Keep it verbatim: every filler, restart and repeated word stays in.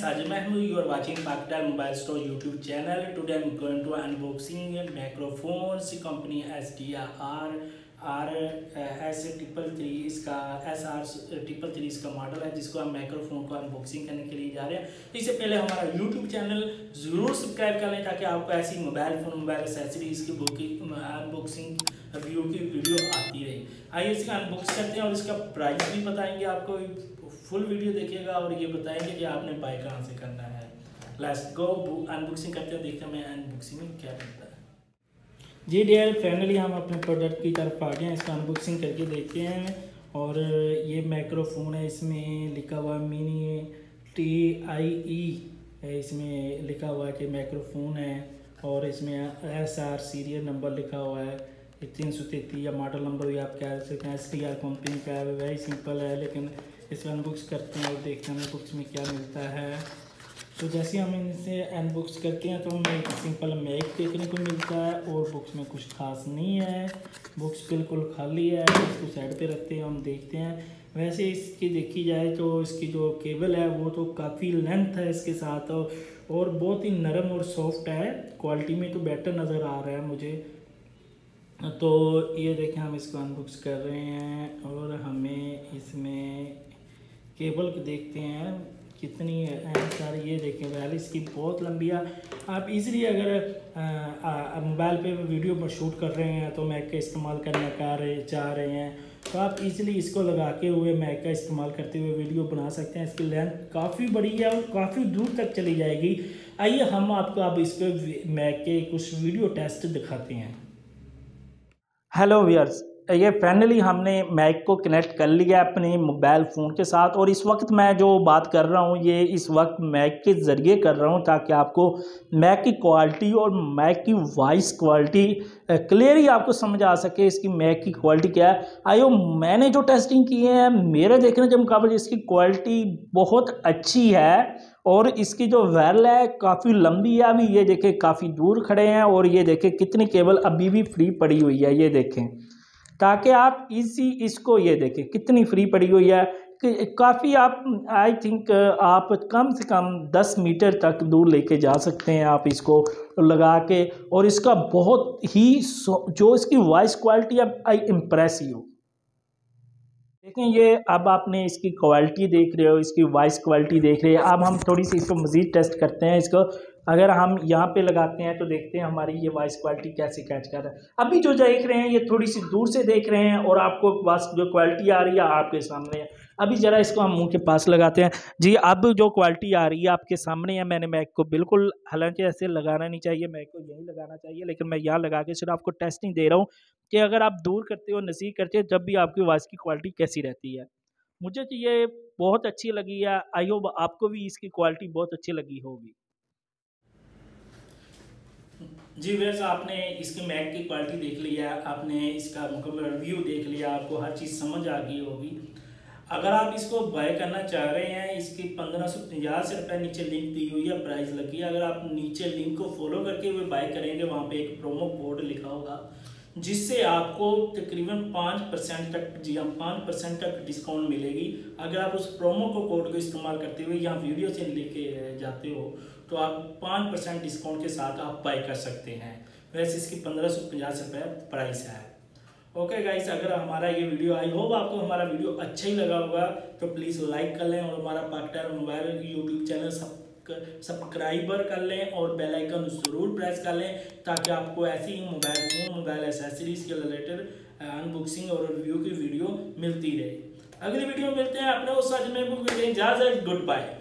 Sajid Mahmood. You are watching Pakistan Mobile Store YouTube channel. Today I'm going to unboxing microphones company S D R R S triple three इसका S R triple three इसका model है, जिसको हम microphone को unboxing करने के लिए जा रहे हैं। इससे पहले हमारा यूट्यूब चैनल ज़रूर सब्सक्राइब कर लें ताकि आपको ऐसी मोबाइल फ़ोन मोबाइल एसेसरीज की बुकिंग अनबॉक्सिंग रिव्यू की वीडियो आती रही। आइए इसका अनबॉक्स करते हैं और इसका प्राइस भी बताएंगे आपको। फुल वीडियो देखिएगा और ये बताएंगे कि आपने बाय कहाँ से करना है। लेट्स गो अनबॉक्सिंग करते हैं, देखते हैं मैं अनबॉक्सिंग में क्या करता है। जी डियर फाइनली हम अपने प्रोडक्ट की तरफ आ गए हैं, इसका अनबॉक्सिंग करके देखते हैं। और ये माइक्रोफोन है, इसमें लिखा हुआ मिनी टी आई ई, इसमें लिखा हुआ है कि माइक्रोफोन है और इसमें एस आर सीरियल नंबर लिखा हुआ है तीन सौ तैंतीस या मॉडल नंबर भी आप कह सकते हैं। एस टी आर कंपनी का है, वेरी सिंपल है, लेकिन इसका अनबॉक्स करते हैं और देखते हैं बुक्स में क्या मिलता है। तो जैसे हम इनसे अनबॉक्स करते हैं तो हमें एक सिंपल मैक देखने को मिलता है और बुक्स में कुछ खास नहीं है, बुक्स बिल्कुल खाली है। इसको साइड पे रखते हैं, हम देखते हैं। वैसे इसकी देखी जाए तो इसकी जो केबल है वो तो काफ़ी लेंथ है इसके साथ और बहुत ही नरम और सॉफ्ट है, क्वालिटी में तो बेटर नज़र आ रहा है मुझे। तो ये देखें हम इसको अनबॉक्स कर रहे हैं और हमें इसमें केबल देखते हैं कितनी है सारी। ये देखें वैल इसकी बहुत लंबी है। आप इजीली अगर मोबाइल पे वीडियो पर शूट कर रहे हैं तो मैक का इस्तेमाल करना चाह रहे चाह रहे हैं तो आप इजीली इसको लगा के हुए मैक का इस्तेमाल करते हुए वीडियो बना सकते हैं। इसकी लेंथ काफ़ी बड़ी है और काफ़ी दूर तक चली जाएगी। आइए हम आपको अब इस पर मैक के कुछ वीडियो टेस्ट दिखाते हैं। हेलो व्यूअर्स, ये फाइनली हमने मैक को कनेक्ट कर लिया अपने मोबाइल फ़ोन के साथ और इस वक्त मैं जो बात कर रहा हूँ ये इस वक्त मैक के ज़रिए कर रहा हूँ ताकि आपको मैक की क्वालिटी और मैक की वॉइस क्वालिटी क्लियरली आपको समझ आ सके इसकी मैक की क्वालिटी क्या है। आयो मैंने जो टेस्टिंग किए हैं मेरे देखने के मुकाबले इसकी क्वालिटी बहुत अच्छी है और इसकी जो वेल है काफ़ी लंबी है। अभी ये देखें काफ़ी दूर खड़े हैं और ये देखें कितनी केबल अभी भी फ्री पड़ी हुई है, ये देखें ताकि आप इसी इसको ये देखें कितनी फ्री पड़ी हुई है कि काफ़ी आप आई थिंक आप कम से कम दस मीटर तक दूर लेके जा सकते हैं आप इसको लगा के। और इसका बहुत ही जो इसकी वॉइस क्वालिटी है आई इम्प्रेसिव। देखें ये अब आपने इसकी क्वालिटी देख रहे हो, इसकी वॉइस क्वालिटी देख रहे हैं। अब हम थोड़ी सी इसको मज़ीद टेस्ट करते हैं। इसको अगर हम यहाँ पे लगाते हैं तो देखते हैं हमारी ये वॉइस क्वालिटी कैसे कैच कर रहा है। अभी जो देख रहे हैं ये थोड़ी सी दूर से देख रहे हैं और आपको बस जो क्वालिटी आ रही है आपके सामने है। अभी ज़रा इसको हम मुंह के पास लगाते हैं। जी अब जो क्वालिटी आ रही है आपके सामने है। मैंने मैक को बिल्कुल, हालांकि ऐसे लगाना नहीं चाहिए, मैक को यहीं लगाना चाहिए, लेकिन मैं यहाँ लगा के सिर्फ आपको टेस्टिंग दे रहा हूँ कि अगर आप दूर करते हो नज़दीक करते हो जब भी आपकी वॉइस की क्वालिटी कैसी रहती है। मुझे तो ये बहुत अच्छी लगी है, आई होप आपको भी इसकी क्वालिटी बहुत अच्छी लगी होगी। जी वैसे आपने इसके मैक की क्वालिटी देख लिया, आपने इसका मुकम्मल रिव्यू देख लिया, आपको हर चीज़ समझ आ गई होगी। अगर आप इसको बाय करना चाह रहे हैं इसकी पंद्रह सौ पचास रुपये नीचे लिंक दी हुई है, प्राइस लगी है। अगर आप नीचे लिंक को फॉलो करके हुए बाय करेंगे वहाँ पे एक प्रोमो कोड लिखा होगा जिससे आपको तकरीबन पाँच परसेंट तक जी हाँ पाँच परसेंट तक डिस्काउंट मिलेगी। अगर आप उस प्रोमो को कोड को इस्तेमाल करते हुए यहाँ वीडियो से लेके जाते हो तो आप पाँच परसेंट डिस्काउंट के साथ आप बाय कर सकते हैं। वैसे इसकी पंद्रह सौ पचास रुपये प्राइस है। ओके गाइस, अगर हमारा ये वीडियो आई होप आपको हमारा वीडियो अच्छा ही लगा होगा तो प्लीज़ लाइक कर लें और हमारा पाकिस्तान मोबाइल यूट्यूब चैनल सब सब्सक्राइबर कर लें और बेल आइकन ज़रूर प्रेस कर लें ताकि आपको ऐसी ही मोबाइल फ़ोन मोबाइल एसेसरीज के रिलेटेड अनबॉक्सिंग और रिव्यू की वीडियो मिलती रहे। अगली वीडियो मिलते हैं अपने उस साजिद महमूद को इजाज़त, गुड बाय।